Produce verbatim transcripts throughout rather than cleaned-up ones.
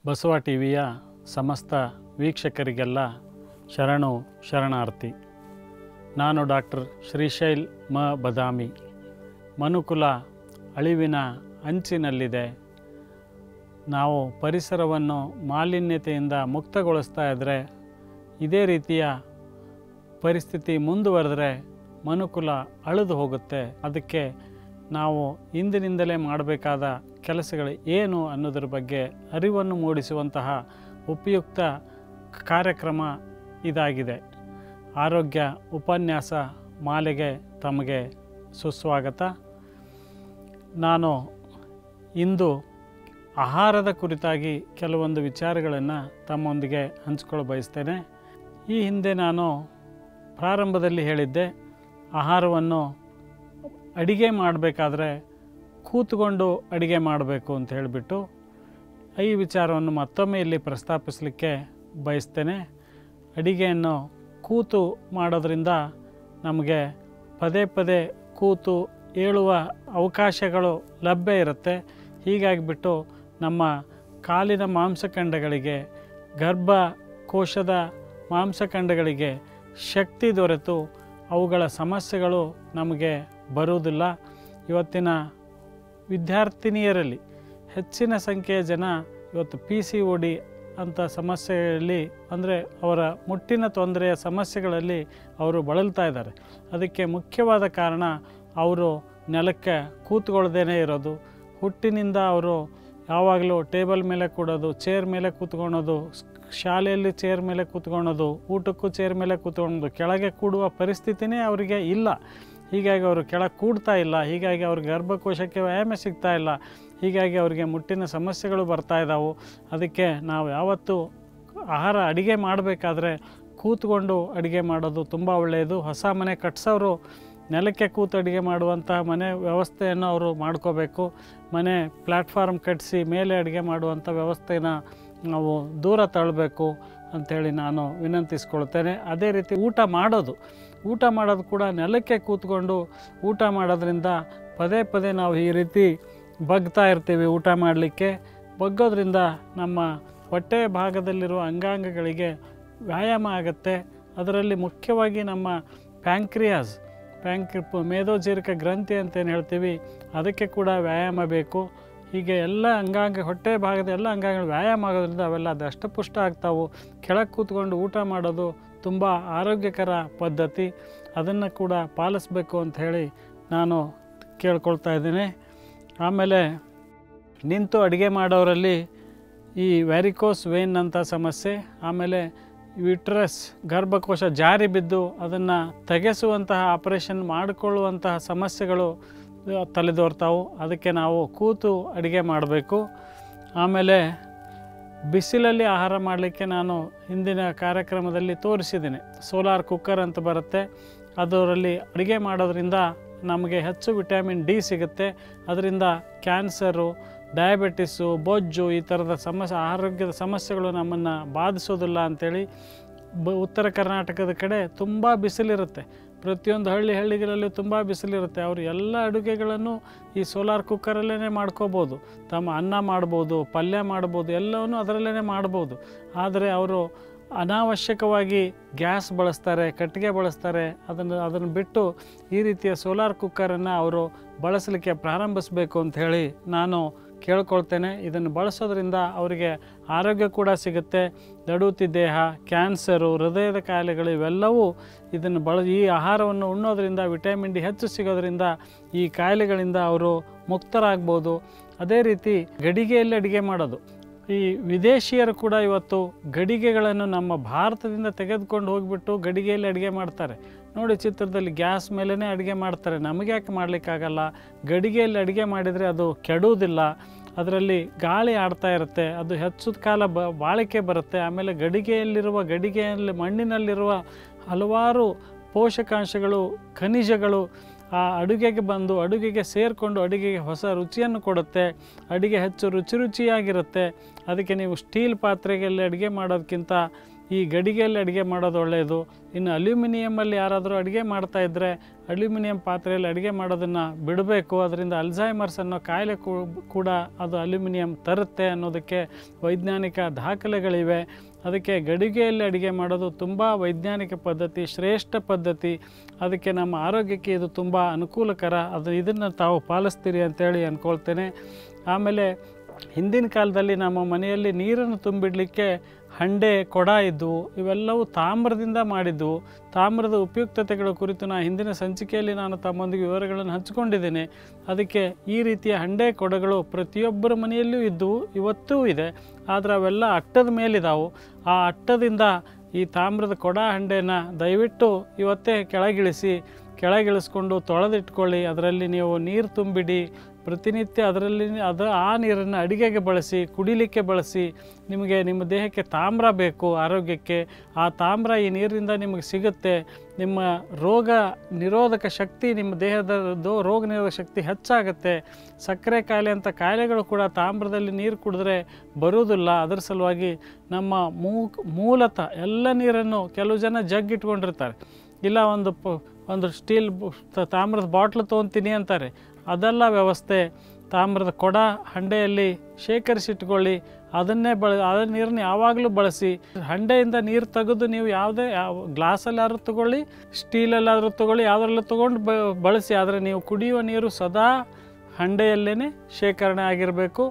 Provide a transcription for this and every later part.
ಬಸವ ಟಿವಿಯ ಸಮಸ್ತ ವೀಕ್ಷಕರಿಗೆಲ್ಲ ಶರಣು ಶರಣಾರ್ಥಿ. ನಾನು ಡಾಕ್ಟರ್ ಶ್ರೀಶೈಲ್ ಮ ಬದಾಮಿ. ಮನುಕುಲ ಅಳಿವಿನ ಅಂಚಿನಲ್ಲಿದೆ. ನಾವು ಪರಿಸರವನ್ನು ಮಾಲಿನ್ಯತೆಯಿಂದ ಮುಕ್ತಗೊಳಿಸ್ತಾ ಇದ್ದರೆ, ಇದೇ ರೀತಿಯ ಪರಿಸ್ಥಿತಿ ಮುಂದುವರೆದರೆ ಮನುಕುಲ ಅಳಿದು ಹೋಗುತ್ತೆ. ಅದಕ್ಕೆ ನಾವು ಇಂದಿನಿಂದಲೇ ಮಾಡಬೇಕಾದ ಕೆಲಸಗಳು ಏನು ಅನ್ನೋದ್ರ ಬಗ್ಗೆ ಅರಿವನ್ನು ಮೂಡಿಸುವಂತಹ ಉಪಯುಕ್ತ ಕಾರ್ಯಕ್ರಮ ಇದಾಗಿದೆ. ಆರೋಗ್ಯ ಉಪನ್ಯಾಸ ಮಾಲೆಗೆ ತಮಗೆ ಸುಸ್ವಾಗತ. ನಾನು ಇಂದು ಆಹಾರದ ಕುರಿತಾಗಿ ಕೆಲವೊಂದು ವಿಚಾರಗಳನ್ನು ತಮ್ಮೊಂದಿಗೆ ಹಂಚಿಕೊಳ್ಳ ಬಯಸ್ತೇನೆ. ಈ ಹಿಂದೆ ನಾನು ಪ್ರಾರಂಭದಲ್ಲಿ ಹೇಳಿದ್ದೆ, ಆಹಾರವನ್ನು ಅಡಿಗೆ ಮಾಡಬೇಕಾದ್ರೆ ಕೂತ್ಕೊಂಡು ಅಡಿಗೆ ಮಾಡಬೇಕು ಅಂತ ಹೇಳಿಬಿಟ್ಟು ಈ ವಿಚಾರವನ್ನು ಮತ್ತೊಮ್ಮೆ ಇಲ್ಲಿ ಪ್ರಸ್ತಾಪಿಸಲಿಕ್ಕೆ ಬಯಸ್ತೇನೆ. ಅಡಿಗೆಯನ್ನು ಕೂತು ಮಾಡೋದ್ರಿಂದ ನಮಗೆ ಪದೇ ಪದೇ ಕೂತು ಏಳುವ ಅವಕಾಶಗಳು ಲಭ್ಯ ಇರುತ್ತೆ. ಹೀಗಾಗಿಬಿಟ್ಟು ನಮ್ಮ ಕಾಲಿನ ಮಾಂಸಖಂಡಗಳಿಗೆ, ಗರ್ಭಕೋಶದ ಮಾಂಸಖಂಡಗಳಿಗೆ ಶಕ್ತಿ ದೊರೆತು ಅವುಗಳ ಸಮಸ್ಯೆಗಳು ನಮಗೆ ಬರುವುದಿಲ್ಲ. ಇವತ್ತಿನ ವಿದ್ಯಾರ್ಥಿನಿಯರಲ್ಲಿ ಹೆಚ್ಚಿನ ಸಂಖ್ಯೆಯ ಜನ ಇವತ್ತು ಪಿ ಸಿ ಒ ಡಿ ಅಂಥ ಸಮಸ್ಯೆಯಲ್ಲಿ, ಅಂದರೆ ಅವರ ಮುಟ್ಟಿನ ತೊಂದರೆಯ ಸಮಸ್ಯೆಗಳಲ್ಲಿ ಅವರು ಬಳಲ್ತಾ ಇದ್ದಾರೆ. ಅದಕ್ಕೆ ಮುಖ್ಯವಾದ ಕಾರಣ ಅವರು ನೆಲಕ್ಕೆ ಕೂತ್ಕೊಳ್ಳದೇನೆ ಇರೋದು. ಹುಟ್ಟಿನಿಂದ ಅವರು ಯಾವಾಗಲೂ ಟೇಬಲ್ ಮೇಲೆ ಕೂಡೋದು, ಚೇರ್ ಮೇಲೆ ಕೂತ್ಕೊಳ್ಳೋದು, ಶಾಲೆಯಲ್ಲಿ ಚೇರ್ ಮೇಲೆ ಕೂತ್ಕೊಳ್ಳೋದು, ಊಟಕ್ಕೂ ಚೇರ್ ಮೇಲೆ ಕೂತ್ಕೊಳ್ಳೋದು, ಕೆಳಗೆ ಕೂಡುವ ಪರಿಸ್ಥಿತಿನೇ ಅವರಿಗೆ ಇಲ್ಲ. ಹೀಗಾಗಿ ಅವರು ಕೆಳಗೆ ಕೂಡ್ತಾ ಇಲ್ಲ. ಹೀಗಾಗಿ ಅವ್ರಿಗೆ ಗರ್ಭಕೋಶಕ್ಕೆ ವ್ಯಾಯಾಮ ಸಿಗ್ತಾ ಇಲ್ಲ. ಹೀಗಾಗಿ ಅವರಿಗೆ ಮುಟ್ಟಿನ ಸಮಸ್ಯೆಗಳು ಬರ್ತಾ ಇದ್ದಾವೆ. ಅದಕ್ಕೆ ನಾವು ಯಾವತ್ತೂ ಆಹಾರ ಅಡುಗೆ ಮಾಡಬೇಕಾದ್ರೆ ಕೂತ್ಕೊಂಡು ಅಡುಗೆ ಮಾಡೋದು ತುಂಬ ಒಳ್ಳೆಯದು. ಹೊಸ ಮನೆ ಕಟ್ಸೋರು ನೆಲಕ್ಕೆ ಕೂತು ಅಡುಗೆ ಮಾಡುವಂತಹ ಮನೆ ವ್ಯವಸ್ಥೆಯನ್ನು ಅವರು ಮಾಡ್ಕೋಬೇಕು. ಮನೆ ಪ್ಲ್ಯಾಟ್ಫಾರ್ಮ್ ಕಟ್ಟಿಸಿ ಮೇಲೆ ಅಡುಗೆ ಮಾಡುವಂಥ ವ್ಯವಸ್ಥೆನ ನಾವು ದೂರ ತಳ್ಳಬೇಕು ಅಂಥೇಳಿ ನಾನು ವಿನಂತಿಸ್ಕೊಳ್ತೇನೆ. ಅದೇ ರೀತಿ ಊಟ ಮಾಡೋದು ಊಟ ಮಾಡೋದು ಕೂಡ ನೆಲಕ್ಕೆ ಕೂತ್ಕೊಂಡು ಊಟ ಮಾಡೋದ್ರಿಂದ ಪದೇ ಪದೇ ನಾವು ಈ ರೀತಿ ಬಗ್ತಾ ಇರ್ತೀವಿ. ಊಟ ಮಾಡಲಿಕ್ಕೆ ಬಗ್ಗೋದ್ರಿಂದ ನಮ್ಮ ಹೊಟ್ಟೆ ಭಾಗದಲ್ಲಿರುವ ಅಂಗಾಂಗಗಳಿಗೆ ವ್ಯಾಯಾಮ ಆಗುತ್ತೆ. ಅದರಲ್ಲಿ ಮುಖ್ಯವಾಗಿ ನಮ್ಮ ಪ್ಯಾಂಕ್ರಿಯಾಸ್ ಪ್ಯಾಂಕ್ರಿ ಮೇದೋಜೀರಕ ಗ್ರಂಥಿ ಅಂತೇನು ಹೇಳ್ತೀವಿ, ಅದಕ್ಕೆ ಕೂಡ ವ್ಯಾಯಾಮ ಬೇಕು. ಹೀಗೆ ಎಲ್ಲ ಅಂಗಾಂಗ ಹೊಟ್ಟೆ ಭಾಗದ ಎಲ್ಲ ಅಂಗಾಂಗಗಳು ವ್ಯಾಯಾಮ ಆಗೋದ್ರಿಂದ ಅವೆಲ್ಲ ದಷ್ಟಪುಷ್ಟ ಆಗ್ತಾವೆ. ಕೆಳಗೆ ಕೂತ್ಕೊಂಡು ಊಟ ಮಾಡೋದು ತುಂಬ ಆರೋಗ್ಯಕರ ಪದ್ಧತಿ. ಅದನ್ನು ಕೂಡ ಪಾಲಿಸಬೇಕು ಅಂತ ಹೇಳಿ ನಾನು ಕೇಳ್ಕೊಳ್ತಾ ಇದ್ದೀನಿ. ಆಮೇಲೆ ನಿಂತು ಅಡುಗೆ ಮಾಡೋರಲ್ಲಿ ಈ ವ್ಯಾರಿಕೋಸ್ ವೇನ್ ಅಂತ ಸಮಸ್ಯೆ, ಆಮೇಲೆ ಯುಟ್ರಸ್ ಗರ್ಭಕೋಶ ಜಾರಿ ಬಿದ್ದು ಅದನ್ನು ತೆಗೆಸುವಂತಹ ಆಪರೇಷನ್ ಮಾಡಿಕೊಳ್ಳುವಂತಹ ಸಮಸ್ಯೆಗಳು ತಲೆದೋರ್ತಾವೆ. ಅದಕ್ಕೆ ನಾವು ಕೂತು ಅಡುಗೆ ಮಾಡಬೇಕು. ಆಮೇಲೆ ಬಿಸಿಲಲ್ಲಿ ಆಹಾರ ಮಾಡಲಿಕ್ಕೆ ನಾನು ಹಿಂದಿನ ಕಾರ್ಯಕ್ರಮದಲ್ಲಿ ತೋರಿಸಿದ್ದೀನಿ. ಸೋಲಾರ್ ಕುಕ್ಕರ್ ಅಂತ ಬರುತ್ತೆ. ಅದರಲ್ಲಿ ಅಡುಗೆ ಮಾಡೋದ್ರಿಂದ ನಮಗೆ ಹೆಚ್ಚು ವಿಟಮಿನ್ ಡಿ ಸಿಗುತ್ತೆ. ಅದರಿಂದ ಕ್ಯಾನ್ಸರು, ಡಯಾಬಿಟಿಸು, ಬೊಜ್ಜು ಈ ಥರದ ಸಮಸ್ಯೆ ಆರೋಗ್ಯದ ಸಮಸ್ಯೆಗಳು ನಮ್ಮನ್ನು ಬಾಧಿಸೋದಿಲ್ಲ ಅಂಥೇಳಿ ಬ ಉತ್ತರ ಕರ್ನಾಟಕದ ಕಡೆ ತುಂಬ ಬಿಸಿಲಿರುತ್ತೆ. ಪ್ರತಿಯೊಂದು ಹಳ್ಳಿ ಹಳ್ಳಿಗಳಲ್ಲಿ ತುಂಬ ಬಿಸಿಲಿರುತ್ತೆ. ಅವರು ಎಲ್ಲ ಅಡುಗೆಗಳನ್ನು ಈ ಸೋಲಾರ್ ಕುಕ್ಕರಲ್ಲೇ ಮಾಡ್ಕೋಬೋದು. ತಮ್ಮ ಅನ್ನ ಮಾಡ್ಬೋದು, ಪಲ್ಯ ಮಾಡ್ಬೋದು, ಎಲ್ಲವನ್ನೂ ಅದರಲ್ಲೇ ಮಾಡ್ಬೋದು. ಆದರೆ ಅವರು ಅನಾವಶ್ಯಕವಾಗಿ ಗ್ಯಾಸ್ ಬಳಸ್ತಾರೆ, ಕಟ್ಟಿಗೆ ಬಳಸ್ತಾರೆ. ಅದನ್ನು ಅದನ್ನು ಬಿಟ್ಟು ಈ ರೀತಿಯ ಸೋಲಾರ್ ಕುಕ್ಕರನ್ನು ಅವರು ಬಳಸಲಿಕ್ಕೆ ಪ್ರಾರಂಭಿಸಬೇಕು ಅಂಥೇಳಿ ನಾನು ಕೇಳ್ಕೊಳ್ತೇನೆ. ಇದನ್ನು ಬಳಸೋದ್ರಿಂದ ಅವರಿಗೆ ಆರೋಗ್ಯ ಕೂಡ ಸಿಗುತ್ತೆ. ದಡೂತಿ ದೇಹ, ಕ್ಯಾನ್ಸರು, ಹೃದಯದ ಕಾಯಿಲೆಗಳು ಇವೆಲ್ಲವೂ ಇದನ್ನು ಬಳ ಈ ಆಹಾರವನ್ನು ಉಣ್ಣೋದ್ರಿಂದ ವಿಟಮಿನ್ ಡಿ ಹೆಚ್ಚು ಸಿಗೋದ್ರಿಂದ ಈ ಕಾಯಿಲೆಗಳಿಂದ ಅವರು ಮುಕ್ತರಾಗ್ಬೋದು. ಅದೇ ರೀತಿ ಗಡಿಗೆಯಲ್ಲಿ ಅಡುಗೆ ಮಾಡೋದು. ಈ ವಿದೇಶಿಯರು ಕೂಡ ಇವತ್ತು ಗಡಿಗೆಗಳನ್ನು ನಮ್ಮ ಭಾರತದಿಂದ ತೆಗೆದುಕೊಂಡು ಹೋಗಿಬಿಟ್ಟು ಗಡಿಗೆಯಲ್ಲಿ ಅಡುಗೆ ಮಾಡ್ತಾರೆ. ನೋಡಿ, ಚಿತ್ರದಲ್ಲಿ ಗ್ಯಾಸ್ ಮೇಲೇ ಅಡುಗೆ ಮಾಡ್ತಾರೆ. ನಮಗೆ ಯಾಕೆ ಮಾಡಲಿಕ್ಕಾಗಲ್ಲ? ಗಡಿಗೆಯಲ್ಲಿ ಅಡುಗೆ ಮಾಡಿದರೆ ಅದು ಕೆಡುವುದಿಲ್ಲ. ಅದರಲ್ಲಿ ಗಾಳಿ ಆಡ್ತಾ ಇರುತ್ತೆ. ಅದು ಹೆಚ್ಚು ಕಾಲ ಬ ಬಾಳಿಕೆ ಬರುತ್ತೆ. ಆಮೇಲೆ ಗಡಿಗೆಯಲ್ಲಿರುವ ಗಡಿಗೆಯಲ್ಲಿ ಮಣ್ಣಿನಲ್ಲಿರುವ ಹಲವಾರು ಪೋಷಕಾಂಶಗಳು, ಖನಿಜಗಳು ಆ ಅಡುಗೆಗೆ ಬಂದು ಅಡುಗೆಗೆ ಸೇರಿಕೊಂಡು ಅಡುಗೆಗೆ ಹೊಸ ರುಚಿಯನ್ನು ಕೊಡುತ್ತೆ. ಅಡುಗೆ ಹೆಚ್ಚು ರುಚಿ ರುಚಿಯಾಗಿರುತ್ತೆ. ಅದಕ್ಕೆ ನೀವು ಸ್ಟೀಲ್ ಪಾತ್ರೆಯಲ್ಲಿ ಅಡುಗೆ ಮಾಡೋದಕ್ಕಿಂತ ಈ ಗಡಿಗೆಯಲ್ಲಿ ಅಡುಗೆ ಮಾಡೋದು ಒಳ್ಳೆಯದು. ಇನ್ನು ಅಲ್ಯೂಮಿನಿಯಮಲ್ಲಿ ಯಾರಾದರೂ ಅಡುಗೆ ಮಾಡ್ತಾಯಿದ್ರೆ ಅಲ್ಯೂಮಿನಿಯಂ ಪಾತ್ರೆಯಲ್ಲಿ ಅಡುಗೆ ಮಾಡೋದನ್ನು ಬಿಡಬೇಕು. ಅದರಿಂದ ಅಲ್ಝೈಮರ್ಸ್ ಅನ್ನೋ ಕಾಯಿಲೆ ಕೂಡ ಅದು ಅಲ್ಯೂಮಿನಿಯಂ ತರುತ್ತೆ ಅನ್ನೋದಕ್ಕೆ ವೈಜ್ಞಾನಿಕ ದಾಖಲೆಗಳಿವೆ. ಅದಕ್ಕೆ ಗಡಿಗೆಯಲ್ಲಿ ಅಡುಗೆ ಮಾಡೋದು ತುಂಬ ವೈಜ್ಞಾನಿಕ ಪದ್ಧತಿ, ಶ್ರೇಷ್ಠ ಪದ್ಧತಿ. ಅದಕ್ಕೆ ನಮ್ಮ ಆರೋಗ್ಯಕ್ಕೆ ಇದು ತುಂಬ ಅನುಕೂಲಕರ. ಅದು ಇದನ್ನು ತಾವು ಪಾಲಿಸ್ತೀರಿ ಅಂತೇಳಿ ಅಂದ್ಕೊಳ್ತೇನೆ. ಆಮೇಲೆ ಹಿಂದಿನ ಕಾಲದಲ್ಲಿ ನಮ್ಮ ಮನೆಯಲ್ಲಿ ನೀರನ್ನು ತುಂಬಿಡಲಿಕ್ಕೆ ಹಂಡೆ, ಕೊಡ ಇದ್ದವು. ಇವೆಲ್ಲವೂ ತಾಮ್ರದಿಂದ ಮಾಡಿದ್ದವು. ತಾಮ್ರದ ಉಪಯುಕ್ತತೆಗಳ ಕುರಿತು ನಾನು ಹಿಂದಿನ ಸಂಚಿಕೆಯಲ್ಲಿ ನಾನು ತಮ್ಮೊಂದಿಗೆ ವಿವರಗಳನ್ನು ಹಂಚಿಕೊಂಡಿದ್ದೇನೆ. ಅದಕ್ಕೆ ಈ ರೀತಿಯ ಹಂಡೆ, ಕೊಡಗಳು ಪ್ರತಿಯೊಬ್ಬರ ಮನೆಯಲ್ಲೂ ಇದ್ದವು, ಇವತ್ತೂ ಇದೆ. ಆದರೆ ಅವೆಲ್ಲ ಅಟ್ಟದ ಮೇಲಿದ್ದಾವೆ. ಆ ಅಟ್ಟದಿಂದ ಈ ತಾಮ್ರದ ಕೊಡ ಹಂಡೆನ ದಯವಿಟ್ಟು ಇವತ್ತೇ ಕೆಳಗಿಳಿಸಿ, ಕೆಳಗಿಳಿಸ್ಕೊಂಡು ತೊಳೆದಿಟ್ಕೊಳ್ಳಿ. ಅದರಲ್ಲಿ ನೀವು ನೀರು ತುಂಬಿಡಿ. ಪ್ರತಿನಿತ್ಯ ಅದರಲ್ಲಿ ಅದು ಆ ನೀರನ್ನು ಅಡುಗೆಗೆ ಬಳಸಿ, ಕುಡಿಲಿಕ್ಕೆ ಬಳಸಿ. ನಿಮಗೆ ನಿಮ್ಮ ದೇಹಕ್ಕೆ ತಾಮ್ರ ಬೇಕು ಆರೋಗ್ಯಕ್ಕೆ. ಆ ತಾಮ್ರ ಈ ನೀರಿನಿಂದ ನಿಮಗೆ ಸಿಗುತ್ತೆ. ನಿಮ್ಮ ರೋಗ ನಿರೋಧಕ ಶಕ್ತಿ, ನಿಮ್ಮ ದೇಹದ ರೋಗ ನಿರೋಧಕ ಶಕ್ತಿ ಹೆಚ್ಚಾಗುತ್ತೆ. ಸಕ್ಕರೆ ಕಾಯಿಲೆ ಅಂತ ಕಾಯಿಲೆಗಳು ಕೂಡ ತಾಮ್ರದಲ್ಲಿ ನೀರು ಕುಡಿದ್ರೆ ಬರುವುದಿಲ್ಲ. ಅದರ ಸಲುವಾಗಿ ನಮ್ಮ ಮೂ ಮೂಲತಃ ಎಲ್ಲ ನೀರನ್ನು ಕೆಲವು ಜನ ಜಗ್ ಇಟ್ಕೊಂಡಿರ್ತಾರೆ, ಇಲ್ಲ ಒಂದು ಪ ಒಂದು ಸ್ಟೀಲ್ ತಾಮ್ರದ ಬಾಟ್ಲು ತೊಗೊತೀನಿ ಅಂತಾರೆ. ಅದೆಲ್ಲ ವ್ಯವಸ್ಥೆ. ತಾಮ್ರದ ಕೊಡ ಹಂಡೆಯಲ್ಲಿ ಶೇಖರಿಸಿಟ್ಕೊಳ್ಳಿ. ಅದನ್ನೇ ಬಳ ಅದ ನೀರನ್ನು ಯಾವಾಗಲೂ ಬಳಸಿ. ಹಂಡೆಯಿಂದ ನೀರು ತೆಗೆದು ನೀವು ಯಾವುದೇ ಯಾವ ಗ್ಲಾಸಲ್ಲಾದ್ರೂ ತೊಗೊಳ್ಳಿ, ಸ್ಟೀಲಲ್ಲಾದರೂ ತೊಗೊಳ್ಳಿ, ಯಾವುದ್ರಲ್ಲೂ ತೊಗೊಂಡು ಬ ಬಳಸಿ. ಆದರೆ ನೀವು ಕುಡಿಯುವ ನೀರು ಸದಾ ಹಂಡೆಯಲ್ಲೇ ಶೇಖರಣೆ ಆಗಿರಬೇಕು.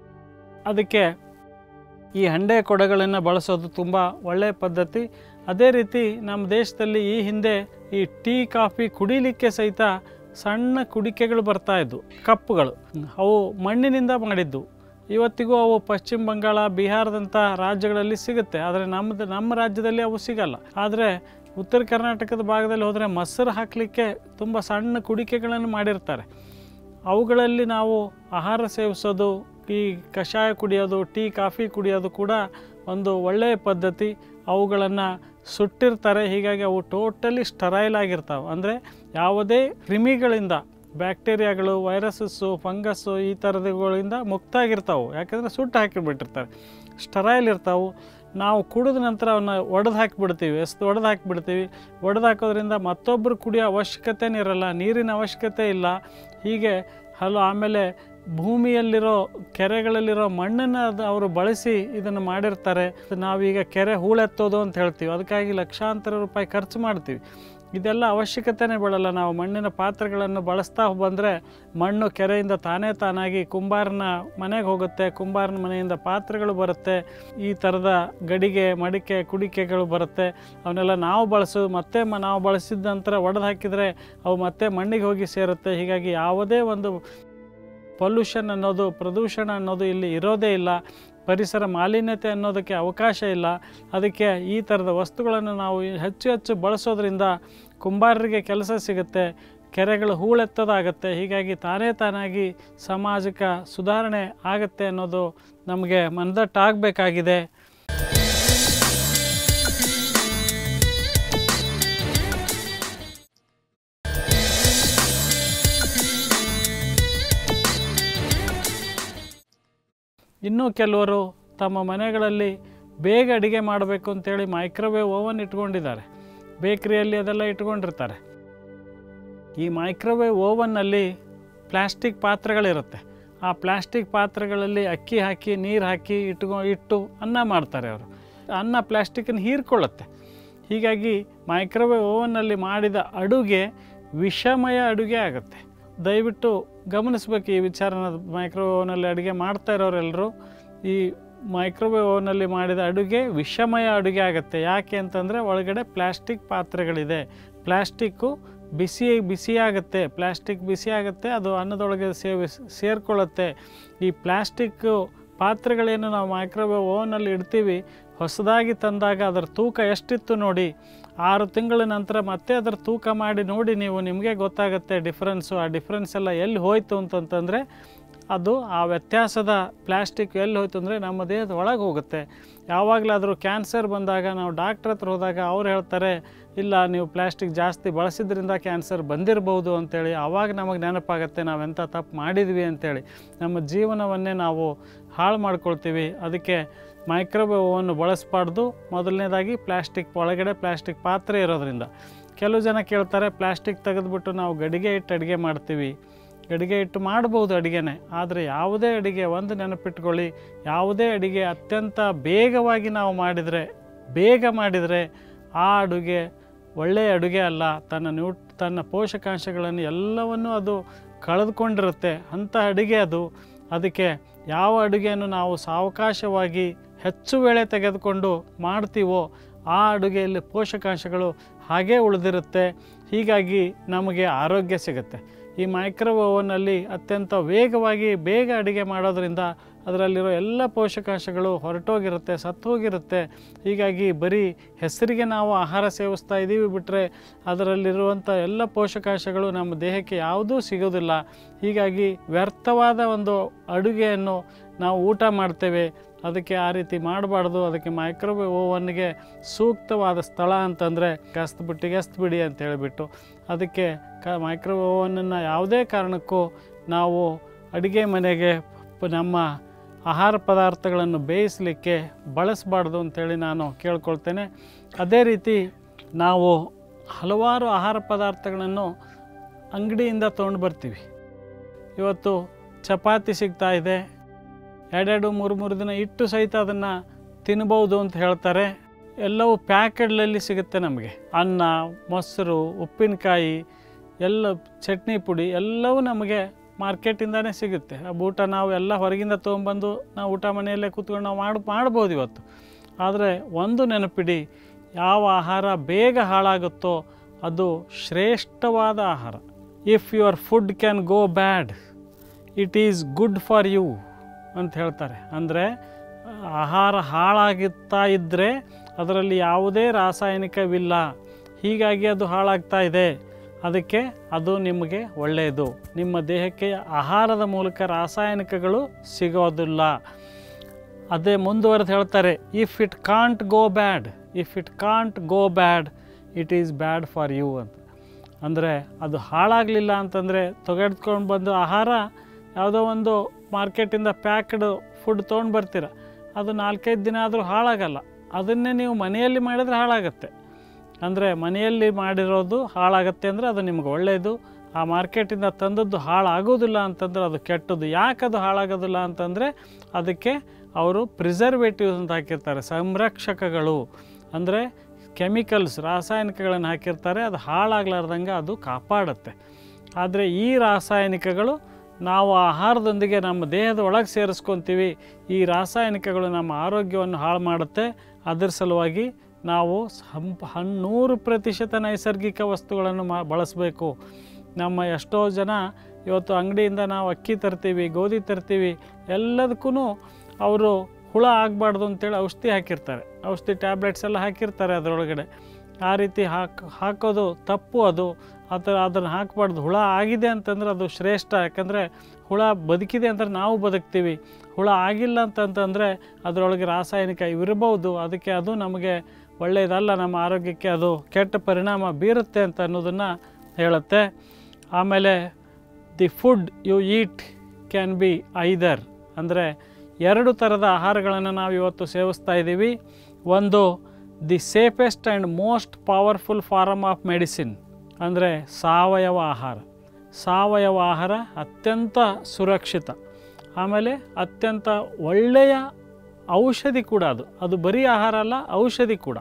ಅದಕ್ಕೆ ಈ ಹಂಡೆ ಕೊಡಗಳನ್ನು ಬಳಸೋದು ತುಂಬ ಒಳ್ಳೆಯ ಪದ್ಧತಿ. ಅದೇ ರೀತಿ ನಮ್ಮ ದೇಶದಲ್ಲಿ ಈ ಹಿಂದೆ ಈ ಟೀ, ಕಾಫಿ ಕುಡಿಲಿಕ್ಕೆ ಸಹಿತ ಸಣ್ಣ ಕುಡಿಕೆಗಳು ಬರ್ತಾಯಿದ್ವು, ಕಪ್ಪುಗಳು. ಅವು ಮಣ್ಣಿನಿಂದ ಮಾಡಿದ್ದು. ಇವತ್ತಿಗೂ ಅವು ಪಶ್ಚಿಮ ಬಂಗಾಳ, ಬಿಹಾರದಂಥ ರಾಜ್ಯಗಳಲ್ಲಿ ಸಿಗುತ್ತೆ. ಆದರೆ ನಮ್ಮದು ನಮ್ಮ ರಾಜ್ಯದಲ್ಲಿ ಅವು ಸಿಗಲ್ಲ. ಆದರೆ ಉತ್ತರ ಕರ್ನಾಟಕದ ಭಾಗದಲ್ಲಿ ಹೋದರೆ ಮೊಸರು ಹಾಕಲಿಕ್ಕೆ ತುಂಬ ಸಣ್ಣ ಕುಡಿಕೆಗಳನ್ನು ಮಾಡಿರ್ತಾರೆ. ಅವುಗಳಲ್ಲಿ ನಾವು ಆಹಾರ ಸೇವಿಸೋದು, ಈ ಕಷಾಯ ಕುಡಿಯೋದು, ಟೀ, ಕಾಫಿ ಕುಡಿಯೋದು ಕೂಡ ಒಂದು ಒಳ್ಳೆಯ ಪದ್ಧತಿ. ಅವುಗಳನ್ನು ಸುಟ್ಟಿರ್ತಾರೆ. ಹೀಗಾಗಿ ಅವು ಟೋಟಲಿ ಸ್ಟರೈಲ್ ಆಗಿರ್ತಾವೆ. ಅಂದರೆ ಯಾವುದೇ ಕ್ರಿಮಿಗಳಿಂದ, ಬ್ಯಾಕ್ಟೀರಿಯಾಗಳು, ವೈರಸಸ್ಸು, ಫಂಗಸ್ಸು ಈ ಥರದಗಳಿಂದ ಮುಕ್ತ ಆಗಿರ್ತಾವೆ. ಯಾಕಂದರೆ ಸುಟ್ಟು ಹಾಕಿಬಿಟ್ಟಿರ್ತಾರೆ, ಸ್ಟರೈಲ್ ಇರ್ತಾವೆ. ನಾವು ಕುಡಿದ ನಂತರ ಅವನ್ನ ಒಡೆದು ಹಾಕಿಬಿಡ್ತೀವಿ, ಎಸ್ದು ಒಡೆದು ಹಾಕಿಬಿಡ್ತೀವಿ. ಒಡೆದು ಹಾಕೋದ್ರಿಂದ ಮತ್ತೊಬ್ಬರು ಕುಡಿಯೋ ಅವಶ್ಯಕತೆನೇ ಇರಲ್ಲ, ನೀರಿನ ಅವಶ್ಯಕತೆ ಇಲ್ಲ. ಹೀಗೆ ಹಲವು ಆಮೇಲೆ ಭೂಮಿಯಲ್ಲಿರೋ ಕೆರೆಗಳಲ್ಲಿರೋ ಮಣ್ಣನ್ನು ಅದು ಅವರು ಬಳಸಿ ಇದನ್ನು ಮಾಡಿರ್ತಾರೆ. ನಾವೀಗ ಕೆರೆ ಹೂಳೆತ್ತೋದು ಅಂತ ಹೇಳ್ತೀವಿ. ಅದಕ್ಕಾಗಿ ಲಕ್ಷಾಂತರ ರೂಪಾಯಿ ಖರ್ಚು ಮಾಡ್ತೀವಿ. ಇದೆಲ್ಲ ಅವಶ್ಯಕತೆನೇ ಬೀಳಲ್ಲ. ನಾವು ಮಣ್ಣಿನ ಪಾತ್ರೆಗಳನ್ನು ಬಳಸ್ತಾ ಬಂದರೆ ಮಣ್ಣು ಕೆರೆಯಿಂದ ತಾನೇ ತಾನಾಗಿ ಕುಂಬಾರನ ಮನೆಗೆ ಹೋಗುತ್ತೆ. ಕುಂಬಾರನ ಮನೆಯಿಂದ ಪಾತ್ರೆಗಳು ಬರುತ್ತೆ. ಈ ಥರದ ಗಡಿಗೆ, ಮಡಿಕೆ, ಕುಡಿಕೆಗಳು ಬರುತ್ತೆ. ಅವನ್ನೆಲ್ಲ ನಾವು ಬಳಸೋದು, ಮತ್ತೆ ನಾವು ಬಳಸಿದ ನಂತರ ಒಡೆದು ಹಾಕಿದರೆ ಅವು ಮತ್ತೆ ಮಣ್ಣಿಗೆ ಹೋಗಿ ಸೇರುತ್ತೆ. ಹೀಗಾಗಿ ಯಾವುದೇ ಒಂದು ಪೊಲ್ಯೂಷನ್ ಅನ್ನೋದು, ಪ್ರದೂಷಣ ಅನ್ನೋದು ಇಲ್ಲಿ ಇರೋದೇ ಇಲ್ಲ. ಪರಿಸರ ಮಾಲಿನ್ಯತೆ ಅನ್ನೋದಕ್ಕೆ ಅವಕಾಶ ಇಲ್ಲ. ಅದಕ್ಕೆ ಈ ಥರದ ವಸ್ತುಗಳನ್ನು ನಾವು ಹೆಚ್ಚು ಹೆಚ್ಚು ಬಳಸೋದ್ರಿಂದ ಕುಂಬಾರರಿಗೆ ಕೆಲಸ ಸಿಗುತ್ತೆ, ಕೆರೆಗಳು ಹೂಳೆತ್ತೋದಾಗತ್ತೆ. ಹೀಗಾಗಿ ತಾನೇ ತಾನಾಗಿ ಸಮಾಜಕ್ಕೆ ಸುಧಾರಣೆ ಆಗುತ್ತೆ ಅನ್ನೋದು ನಮಗೆ ಮನದಟ್ಟಾಗಬೇಕಾಗಿದೆ. ಇನ್ನೂ ಕೆಲವರು ತಮ್ಮ ಮನೆಗಳಲ್ಲಿ ಬೇಗ ಅಡುಗೆ ಮಾಡಬೇಕು ಅಂತೇಳಿ ಮೈಕ್ರೋವೇವ್ ಓವನ್ ಇಟ್ಕೊಂಡಿದ್ದಾರೆ. ಬೇಕ್ರಿಯಲ್ಲಿ ಅದೆಲ್ಲ ಇಟ್ಕೊಂಡಿರ್ತಾರೆ. ಈ ಮೈಕ್ರೋವೇವ್ ಓವನ್ನಲ್ಲಿ ಪ್ಲಾಸ್ಟಿಕ್ ಪಾತ್ರೆಗಳಿರುತ್ತೆ. ಆ ಪ್ಲಾಸ್ಟಿಕ್ ಪಾತ್ರೆಗಳಲ್ಲಿ ಅಕ್ಕಿ ಹಾಕಿ, ನೀರು ಹಾಕಿ ಇಟ್ಕೊ ಇಟ್ಟು ಅನ್ನ ಮಾಡ್ತಾರೆ ಅವರು. ಅನ್ನ ಪ್ಲಾಸ್ಟಿಕ್ಕನ್ನು ಹೀರ್ಕೊಳ್ಳುತ್ತೆ. ಹೀಗಾಗಿ ಮೈಕ್ರೋವೇವ್ ಓವನ್ನಲ್ಲಿ ಮಾಡಿದ ಅಡುಗೆ ವಿಷಮಯ ಅಡುಗೆ ಆಗುತ್ತೆ. ದಯವಿಟ್ಟು ಗಮನಿಸ್ಬೇಕು ಈ ವಿಚಾರನ. ಮೈಕ್ರೋವೇವ್ ಓವನಲ್ಲಿ ಅಡುಗೆ ಮಾಡ್ತಾ ಇರೋರೆಲ್ಲರೂ ಈ ಮೈಕ್ರೋವೇವ್ ಓವನಲ್ಲಿ ಮಾಡಿದ ಅಡುಗೆ ವಿಷಮಯ ಅಡುಗೆ ಆಗುತ್ತೆ. ಯಾಕೆ ಅಂತಂದರೆ ಒಳಗಡೆ ಪ್ಲಾಸ್ಟಿಕ್ ಪಾತ್ರೆಗಳಿದೆ. ಪ್ಲಾಸ್ಟಿಕ್ಕು ಬಿಸಿ ಬಿಸಿಯಾಗುತ್ತೆ. ಪ್ಲಾಸ್ಟಿಕ್ ಬಿಸಿ ಆಗುತ್ತೆ, ಅದು ಅನ್ನದೊಳಗೆ ಸೇವಿ ಸೇರಿಕೊಳ್ಳುತ್ತೆ. ಈ ಪ್ಲಾಸ್ಟಿಕ್ಕು ಪಾತ್ರೆಗಳೇನು ನಾವು ಮೈಕ್ರೋವೇವ್ ಓವನಲ್ಲಿ ಇಡ್ತೀವಿ, ಹೊಸದಾಗಿ ತಂದಾಗ ಅದರ ತೂಕ ಎಷ್ಟಿತ್ತು ನೋಡಿ. ಆರು ತಿಂಗಳ ನಂತರ ಮತ್ತೆ ಅದರ ತೂಕ ಮಾಡಿ ನೋಡಿ ನೀವು, ನಿಮಗೆ ಗೊತ್ತಾಗುತ್ತೆ ಡಿಫ್ರೆನ್ಸು. ಆ ಡಿಫ್ರೆನ್ಸ್ ಎಲ್ಲ ಎಲ್ಲಿ ಹೋಯಿತು ಅಂತಂತಂದರೆ ಅದು ಆ ವ್ಯತ್ಯಾಸದ ಪ್ಲಾಸ್ಟಿಕ್ ಎಲ್ಲಿ ಹೋಯ್ತು ಅಂದರೆ ನಮ್ಮ ದೇಹದ ಒಳಗೆ ಹೋಗುತ್ತೆ. ಯಾವಾಗಲಾದರೂ ಕ್ಯಾನ್ಸರ್ ಬಂದಾಗ ನಾವು ಡಾಕ್ಟ್ರ್ ಹತ್ರ ಹೋದಾಗ ಅವ್ರು ಹೇಳ್ತಾರೆ, ಇಲ್ಲ ನೀವು ಪ್ಲಾಸ್ಟಿಕ್ ಜಾಸ್ತಿ ಬಳಸಿದ್ರಿಂದ ಕ್ಯಾನ್ಸರ್ ಬಂದಿರ್ಬೋದು ಅಂತೇಳಿ. ಆವಾಗ ನಮಗೆ ನೆನಪಾಗುತ್ತೆ ನಾವೆಂಥ ತಪ್ಪು ಮಾಡಿದ್ವಿ ಅಂತೇಳಿ. ನಮ್ಮ ಜೀವನವನ್ನೇ ನಾವು ಹಾಳು ಮಾಡ್ಕೊಳ್ತೀವಿ. ಅದಕ್ಕೆ ಮೈಕ್ರೋವೇವ್ ಓವನ್ನು ಬಳಸಬಾರ್ದು. ಮೊದಲನೇದಾಗಿ ಪ್ಲಾಸ್ಟಿಕ್ ಒಳಗಡೆ ಪ್ಲಾಸ್ಟಿಕ್ ಪಾತ್ರೆ ಇರೋದ್ರಿಂದ. ಕೆಲವು ಜನ ಕೇಳ್ತಾರೆ, ಪ್ಲಾಸ್ಟಿಕ್ ತೆಗೆದುಬಿಟ್ಟು ನಾವು ಗಡಿಗೆ ಇಟ್ಟು ಅಡುಗೆ ಮಾಡ್ತೀವಿ. ಗಡಿಗೆ ಇಟ್ಟು ಮಾಡ್ಬೋದು ಅಡುಗೆನೇ, ಆದರೆ ಯಾವುದೇ ಅಡುಗೆ ಒಂದು ನೆನಪಿಟ್ಕೊಳ್ಳಿ, ಯಾವುದೇ ಅಡುಗೆ ಅತ್ಯಂತ ಬೇಗವಾಗಿ ನಾವು ಮಾಡಿದರೆ ಬೇಗ ಮಾಡಿದರೆ ಆ ಅಡುಗೆ ಒಳ್ಳೆಯ ಅಡುಗೆ ಅಲ್ಲ. ತನ್ನ ನ್ಯೂ ತನ್ನ ಪೋಷಕಾಂಶಗಳನ್ನು ಎಲ್ಲವನ್ನೂ ಅದು ಕಳೆದುಕೊಂಡಿರುತ್ತೆ ಅಂಥ ಅಡುಗೆ ಅದು. ಅದಕ್ಕೆ ಯಾವ ಅಡುಗೆಯನ್ನು ನಾವು ಸಾವಕಾಶವಾಗಿ ಹೆಚ್ಚು ವೇಳೆ ತೆಗೆದುಕೊಂಡು ಮಾಡ್ತೀವೋ ಆ ಅಡುಗೆಯಲ್ಲಿ ಪೋಷಕಾಂಶಗಳು ಹಾಗೇ ಉಳಿದಿರುತ್ತೆ. ಹೀಗಾಗಿ ನಮಗೆ ಆರೋಗ್ಯ ಸಿಗುತ್ತೆ. ಈ ಮೈಕ್ರೋವೇವ್ ಓವನ್ನಲ್ಲಿ ಅತ್ಯಂತ ವೇಗವಾಗಿ ಬೇಗ ಅಡುಗೆ ಮಾಡೋದರಿಂದ ಅದರಲ್ಲಿರೋ ಎಲ್ಲ ಪೋಷಕಾಂಶಗಳು ಹೊರಟೋಗಿರುತ್ತೆ, ಸತ್ತು ಹೋಗಿರುತ್ತೆ. ಹೀಗಾಗಿ ಬರೀ ಹೆಸರಿಗೆ ನಾವು ಆಹಾರ ಸೇವಿಸ್ತಾ ಇದ್ದೀವಿ ಬಿಟ್ಟರೆ ಅದರಲ್ಲಿರುವಂಥ ಎಲ್ಲ ಪೋಷಕಾಂಶಗಳು ನಮ್ಮ ದೇಹಕ್ಕೆ ಯಾವುದೂ ಸಿಗೋದಿಲ್ಲ. ಹೀಗಾಗಿ ವ್ಯರ್ಥವಾದ ಒಂದು ಅಡುಗೆಯನ್ನು ನಾವು ಊಟ ಮಾಡ್ತೇವೆ. ಅದಕ್ಕೆ ಆ ರೀತಿ ಮಾಡಬಾರ್ದು. ಅದಕ್ಕೆ ಮೈಕ್ರೋವೇವ್ ಓವನ್ಗೆ ಸೂಕ್ತವಾದ ಸ್ಥಳ ಅಂತಂದರೆ ಗಸ್ತು ಬಿಟ್ಟು ಗಸ್ತು ಬಿಡಿ ಅಂತ ಹೇಳಿಬಿಟ್ಟು ಅದಕ್ಕೆ ಕ ಮೈಕ್ರೋವೇವ್ ಓವನನ್ನು ಯಾವುದೇ ಕಾರಣಕ್ಕೂ ನಾವು ಅಡುಗೆ ಮನೆಗೆ ನಮ್ಮ ಆಹಾರ ಪದಾರ್ಥಗಳನ್ನು ಬೇಯಿಸಲಿಕ್ಕೆ ಬಳಸಬಾರ್ದು ಅಂಥೇಳಿ ನಾನು ಕೇಳ್ಕೊಳ್ತೇನೆ. ಅದೇ ರೀತಿ ನಾವು ಹಲವಾರು ಆಹಾರ ಪದಾರ್ಥಗಳನ್ನು ಅಂಗಡಿಯಿಂದ ತೊಗೊಂಡು ಬರ್ತೀವಿ. ಇವತ್ತು ಚಪಾತಿ ಸಿಗ್ತಾ ಇದೆ, ಎರಡೆರಡು ಮೂರು ಮೂರು ದಿನ ಇಟ್ಟು ಸಹಿತ ಅದನ್ನು ತಿನ್ಬೋದು ಅಂತ ಹೇಳ್ತಾರೆ. ಎಲ್ಲವೂ ಪ್ಯಾಕೆಟ್ಗಳಲ್ಲಿ ಸಿಗುತ್ತೆ ನಮಗೆ. ಅನ್ನ, ಮೊಸರು, ಉಪ್ಪಿನಕಾಯಿ, ಎಲ್ಲ ಚಟ್ನಿ ಪುಡಿ ಎಲ್ಲವೂ ನಮಗೆ ಮಾರ್ಕೆಟಿಂದನೇ ಸಿಗುತ್ತೆ. ಆ ಊಟ ನಾವು ಎಲ್ಲ ಹೊರಗಿಂದ ತೊಗೊಂಬಂದು ನಾವು ಊಟ ಮನೆಯಲ್ಲೇ ಕೂತ್ಕೊಂಡು ನಾವು ಮಾಡಿ ಮಾಡ್ಬೋದು ಇವತ್ತು. ಆದರೆ ಒಂದು ನೆನಪಿಡಿ, ಯಾವ ಆಹಾರ ಬೇಗ ಹಾಳಾಗುತ್ತೋ ಅದು ಶ್ರೇಷ್ಠವಾದ ಆಹಾರ. If your food can go bad it is good for you ಅಂತ ಹೇಳ್ತಾರೆ. ಅಂದರೆ ಆಹಾರ ಹಾಳಾಗುತ್ತಾ ಇದ್ದರೆ ಅದರಲ್ಲಿ ಯಾವುದೇ ರಾಸಾಯನಿಕವಿಲ್ಲ, ಹೀಗಾಗಿ ಅದು ಹಾಳಾಗ್ತಾ ಇದೆ, ಅದಕ್ಕೆ ಅದು ನಿಮಗೆ ಒಳ್ಳೆಯದು. ನಿಮ್ಮ ದೇಹಕ್ಕೆ ಆಹಾರದ ಮೂಲಕ ರಾಸಾಯನಿಕಗಳು ಸಿಗೋದಿಲ್ಲ. ಅದೇ ಮುಂದುವರೆದು ಹೇಳ್ತಾರೆ, if it can't go bad if it can't go bad it is bad for you ಅಂತ. ಅಂದರೆ ಅದು ಹಾಳಾಗಲಿಲ್ಲ ಅಂತಂದರೆ ತೆಗೆದುಕೊಂಡು ಬಂದು ಆಹಾರ ಯಾವುದೋ ಒಂದು ಮಾರ್ಕೆಟಿಂದ ಪ್ಯಾಕ್ಡ್ ಫುಡ್ ತೊಗೊಂಡು ಬರ್ತೀರ, ಅದು ನಾಲ್ಕೈದು ದಿನ ಆದರೂ ಹಾಳಾಗಲ್ಲ. ಅದನ್ನೇ ನೀವು ಮನೆಯಲ್ಲಿ ಮಾಡಿದರೆ ಹಾಳಾಗತ್ತೆ. ಅಂದರೆ ಮನೆಯಲ್ಲಿ ಮಾಡಿರೋದು ಹಾಳಾಗತ್ತೆ ಅಂದರೆ ಅದು ನಿಮ್ಗೆ ಒಳ್ಳೆಯದು. ಆ ಮಾರ್ಕೆಟಿಂದ ತಂದದ್ದು ಹಾಳಾಗೋದಿಲ್ಲ ಅಂತಂದ್ರೆ ಅದು ಕೆಟ್ಟದ್ದು. ಯಾಕೆ ಅದು ಹಾಳಾಗೋದಿಲ್ಲ ಅಂತಂದರೆ ಅದಕ್ಕೆ ಅವರು ಪ್ರಿಸರ್ವೇಟಿವ್ಸ್ ಅಂತ ಹಾಕಿರ್ತಾರೆ, ಸಂರಕ್ಷಕಗಳು ಅಂದರೆ ಕೆಮಿಕಲ್ಸ್, ರಾಸಾಯನಿಕಗಳನ್ನು ಹಾಕಿರ್ತಾರೆ. ಅದು ಹಾಳಾಗಲಾರ್ದಂಗೆ ಅದು ಕಾಪಾಡುತ್ತೆ. ಆದರೆ ಈ ರಾಸಾಯನಿಕಗಳು ನಾವು ಆಹಾರದೊಂದಿಗೆ ನಮ್ಮ ದೇಹದ ಒಳಗೆ ಸೇರಿಸ್ಕೊತೀವಿ. ಈ ರಾಸಾಯನಿಕಗಳು ನಮ್ಮ ಆರೋಗ್ಯವನ್ನು ಹಾಳು ಮಾಡುತ್ತೆ. ಅದರ ಸಲುವಾಗಿ ನಾವು ಸಂಪ ನೂರು ಪ್ರತಿಶತ ನೈಸರ್ಗಿಕ ವಸ್ತುಗಳನ್ನು ಮಾ ಬಳಸಬೇಕು. ನಮ್ಮ ಎಷ್ಟೋ ಜನ ಇವತ್ತು ಅಂಗಡಿಯಿಂದ ನಾವು ಅಕ್ಕಿ ತರ್ತೀವಿ, ಗೋಧಿ ತರ್ತೀವಿ, ಎಲ್ಲದಕ್ಕೂ ಅವರು ಹುಳ ಆಗಬಾರ್ದು ಅಂತೇಳಿ ಔಷಧಿ ಹಾಕಿರ್ತಾರೆ. ಔಷಧಿ ಟ್ಯಾಬ್ಲೆಟ್ಸ್ ಎಲ್ಲ ಹಾಕಿರ್ತಾರೆ ಅದರೊಳಗಡೆ. ಆ ರೀತಿ ಹಾಕಿ ಹಾಕೋದು ತಪ್ಪು. ಅದು ಆ ಥರ ಅದನ್ನು ಹಾಕಬಾರ್ದು. ಹುಳ ಆಗಿದೆ ಅಂತಂದ್ರೆ ಅದು ಶ್ರೇಷ್ಠ. ಯಾಕಂದರೆ ಹುಳ ಬದುಕಿದೆ ಅಂದರೆ ನಾವು ಬದುಕ್ತೀವಿ. ಹುಳ ಆಗಿಲ್ಲ ಅಂತಂತಂದರೆ ಅದರೊಳಗೆ ರಾಸಾಯನಿಕ ಇರಬಹುದು. ಅದಕ್ಕೆ ಅದು ನಮಗೆ ಒಳ್ಳೆಯದಲ್ಲ, ನಮ್ಮ ಆರೋಗ್ಯಕ್ಕೆ ಅದು ಕೆಟ್ಟ ಪರಿಣಾಮ ಬೀರುತ್ತೆ ಅಂತ ಅನ್ನೋದನ್ನು ಹೇಳುತ್ತೆ. ಆಮೇಲೆ the food you eat can be either, ಅಂದರೆ ಎರಡು ಥರದ ಆಹಾರಗಳನ್ನು ನಾವು ಇವತ್ತು ಸೇವಿಸ್ತಾ ಇದ್ದೀವಿ. ಒಂದು the safest and most powerful form of medicine, ಅಂದರೆ ಸಾವಯವ ಆಹಾರ. ಸಾವಯವ ಆಹಾರ ಅತ್ಯಂತ ಸುರಕ್ಷಿತ, ಆಮೇಲೆ ಅತ್ಯಂತ ಒಳ್ಳೆಯ ಔಷಧಿ ಕೂಡ. ಅದು ಅದು ಬರೀ ಆಹಾರ ಅಲ್ಲ, ಔಷಧಿ ಕೂಡ.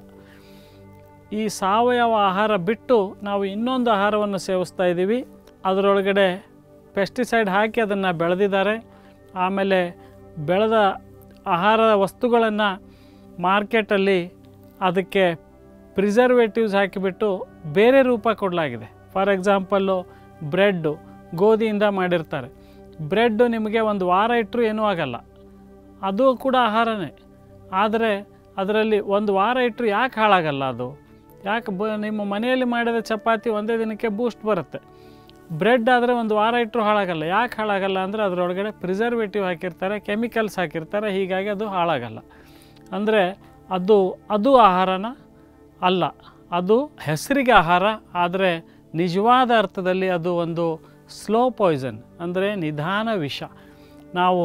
ಈ ಸಾವಯವ ಆಹಾರ ಬಿಟ್ಟು ನಾವು ಇನ್ನೊಂದು ಆಹಾರವನ್ನು ಸೇವಿಸ್ತಾ ಇದ್ದೀವಿ. ಅದರೊಳಗಡೆ ಪೆಸ್ಟಿಸೈಡ್ ಹಾಕಿ ಅದನ್ನು ಬೆಳೆದಿದ್ದಾರೆ. ಆಮೇಲೆ ಬೆಳೆದ ಆಹಾರ ವಸ್ತುಗಳನ್ನು ಮಾರ್ಕೆಟಲ್ಲಿ ಅದಕ್ಕೆ ಪ್ರಿಸರ್ವೇಟಿವ್ಸ್ ಹಾಕಿಬಿಟ್ಟು ಬೇರೆ ರೂಪ ಕೊಡಲಾಗಿದೆ. ಫಾರ್ ಎಕ್ಸಾಂಪಲ್ಲು ಬ್ರೆಡ್ಡು ಗೋಧಿಯಿಂದ ಮಾಡಿರ್ತಾರೆ. ಬ್ರೆಡ್ಡು ನಿಮಗೆ ಒಂದು ವಾರ ಇಟ್ಟರೂ ಏನೂ ಆಗಲ್ಲ, ಅದು ಕೂಡ ಆಹಾರನೇ. ಆದರೆ ಅದರಲ್ಲಿ ಒಂದು ವಾರ ಇಟ್ಟರು ಯಾಕೆ ಹಾಳಾಗಲ್ಲ? ಅದು ಯಾಕೆ ಬ ನಿಮ್ಮ ಮನೆಯಲ್ಲಿ ಮಾಡಿದ ಚಪಾತಿ ಒಂದೇ ದಿನಕ್ಕೆ ಬೂಸ್ಟ್ ಬರುತ್ತೆ. ಬ್ರೆಡ್ ಆದರೆ ಒಂದು ವಾರ ಇಟ್ಟರು ಹಾಳಾಗಲ್ಲ. ಯಾಕೆ ಹಾಳಾಗಲ್ಲ ಅಂದರೆ ಅದರೊಳಗಡೆ ಪ್ರಿಸರ್ವೇಟಿವ್ ಹಾಕಿರ್ತಾರೆ, ಕೆಮಿಕಲ್ಸ್ ಹಾಕಿರ್ತಾರೆ, ಹೀಗಾಗಿ ಅದು ಹಾಳಾಗಲ್ಲ. ಅಂದರೆ ಅದು ಅದು ಆಹಾರನ ಅಲ್ಲ, ಅದು ಹೆಸರಿಗೆ ಆಹಾರ. ಆದರೆ ನಿಜವಾದ ಅರ್ಥದಲ್ಲಿ ಅದು ಒಂದು ಸ್ಲೋ ಪಾಯ್ಸನ್, ಅಂದರೆ ನಿಧಾನ ವಿಷ. ನಾವು